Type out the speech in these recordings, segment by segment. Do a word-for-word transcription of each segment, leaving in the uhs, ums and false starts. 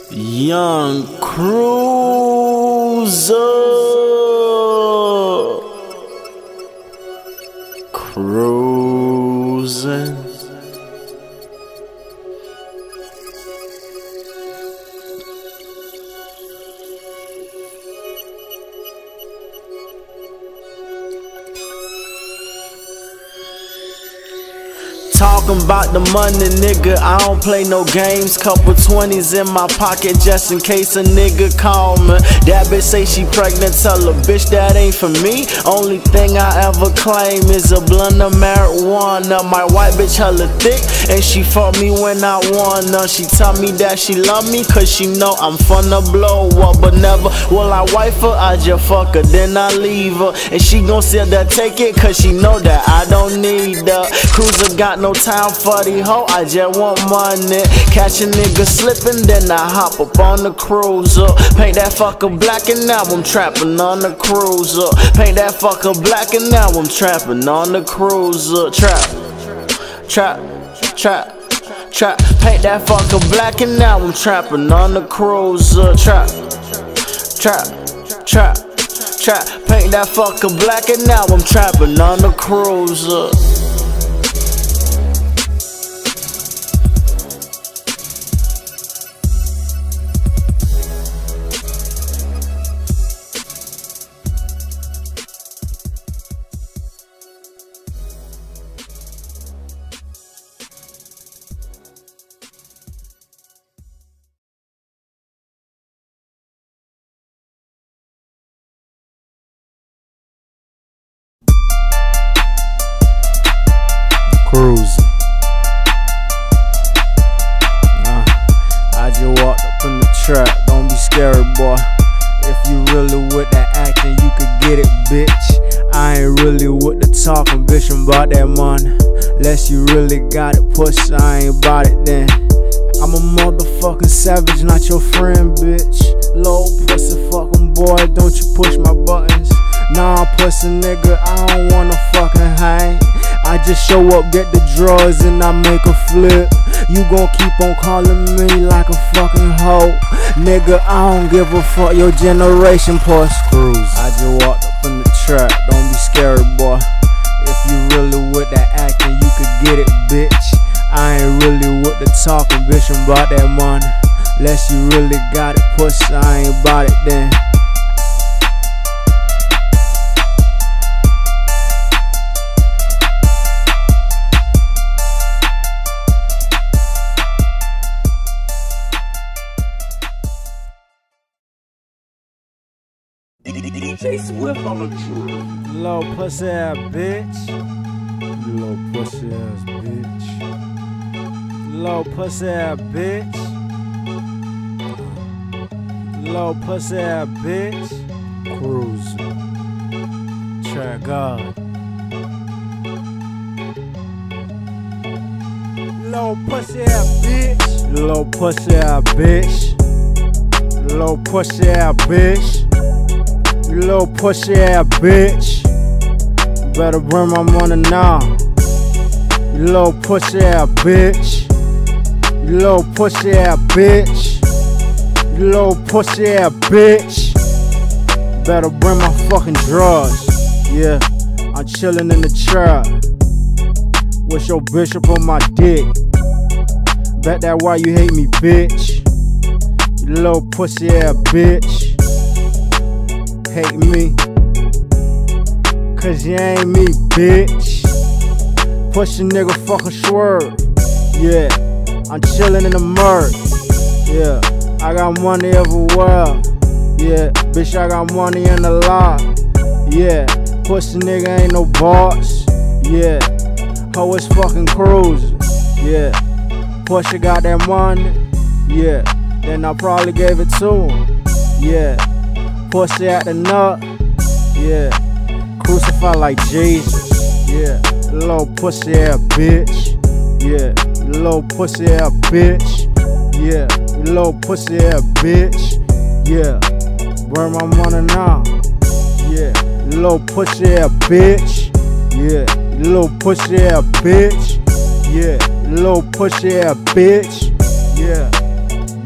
Young Cruiser. Cruising. Talking about the money, nigga, I don't play no games. Couple twenties in my pocket just in case a nigga call me. That bitch say she pregnant, tell a bitch that ain't for me. Only thing I ever claim is a blunt of marijuana. My white bitch hella thick, and she fuck me when I wanna. She tell me that she love me, cause she know I'm finna blow up. But never will I wife her, I just fuck her, then I leave her. And she gon' sit there take it, cause she know that I don't need her. Cruiser got no time for the hoe, I just want money. Catch a nigga slipping, then I hop up on the cruiser. Paint that fucker black and now I'm trapping on the cruiser. Paint that fucker black and now I'm trapping on the cruiser. Trap, trap, trap, trap. Paint that fucker black and now I'm trapping on the cruiser. Trap, trap, trap, trap. Paint that fucker black and now I'm trapping on the cruiser. Cruising. Uh, I just walked up in the trap, don't be scary, boy. If you really with that acting, you could get it, bitch. I ain't really with the talking, bitch, I'm about that money. Unless you really got it, push, I ain't about it then. I'm a motherfucking savage, not your friend, bitch. Low pussy fucking boy, don't you push my buttons. Nah, pussy nigga, I don't wanna fucking hang. I just show up, get the drawers, and I make a flip. You gon' keep on calling me like a fucking hoe. Nigga, I don't give a fuck, your generation puss cruise. I just walked up in the trap, don't be scary, boy. If you really with that acting, you could get it, bitch. I ain't really with the talking, bitch, I'm about that money. Unless you really got it, puss, I ain't about it then. D J Swift on the track. Low pussy ass bitch. Low pussy ass bitch. Low pussy ass bitch. Low pussy ass bitch. Cruising. Track God. Low pussy ass bitch. Low pussy ass bitch. Low pussy ass bitch. You little pussy ass bitch. You better bring my money now. You little pussy ass bitch. You little pussy ass bitch. You little pussy ass bitch. You better bring my fucking drugs. Yeah, I'm chillin' in the trap with your bitch up on my dick. Bet that why you hate me, bitch. You little pussy ass bitch. Hate me, cause you ain't me, bitch. Push a nigga fucking swerve. Yeah, I'm chillin' in the murk. Yeah, I got money everywhere. Yeah, bitch, I got money in the lot. Yeah, push a nigga ain't no boss. Yeah, hoe is fucking cruising. Yeah, push a got that money. Yeah, then I probably gave it to him. Yeah. Pussy at the nut, yeah. Crucified like Jesus, yeah. Little pussy ass bitch, yeah. Little pussy ass bitch, yeah. Little pussy ass bitch, yeah. Burn my money now, yeah. Little pussy ass bitch, yeah. Little pussy ass bitch, yeah. Little pussy ass bitch, yeah.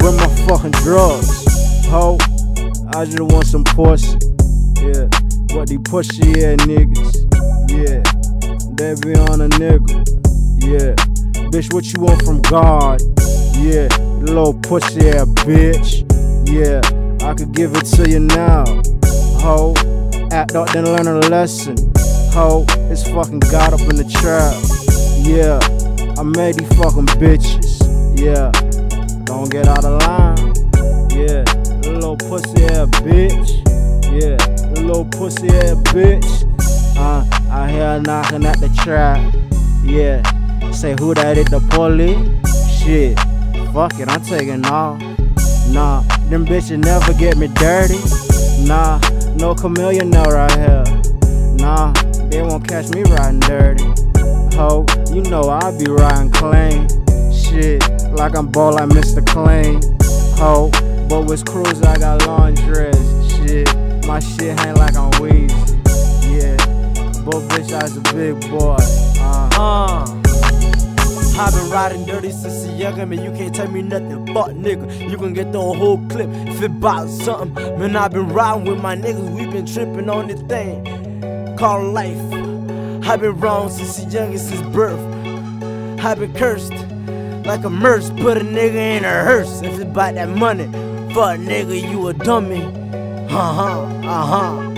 Where my fucking drugs? Ho, I just want some pussy. Yeah, what these pussy ass niggas? Yeah, they be on a nigga. Yeah, bitch, what you want from God? Yeah, little pussy ass bitch. Yeah, I could give it to you now. Ho, act up then learn a lesson. Ho, it's fucking God up in the trap. Yeah, I made these fucking bitches. Yeah, don't get out of line. Yeah, little pussy ass bitch. Yeah, little pussy ass bitch. Uh, I hear knocking at the trap. Yeah, say who that is, the police? Shit, fuck it, I'm taking off. Nah, them bitches never get me dirty. Nah, no chameleon no right here. Nah, they won't catch me riding dirty. Ho, you know I be riding clean. Shit, like I'm ball like Mister Clean. Ho, but with crews I got long dress. Shit, my shit hang like I'm Weezy. Yeah, but bitch I was a big boy. Uh, Uh, I've been riding dirty since a youngin', man, you can't tell me nothing but nigga. You can get the whole clip if it bout something. Man, I've been riding with my niggas, we been tripping on this thing called life. I've been wrong since a youngin', since birth. I've been cursed like a merce, put a nigga in a hearse. If it's about that money, fuck nigga, you a dummy. Uh-huh, uh-huh.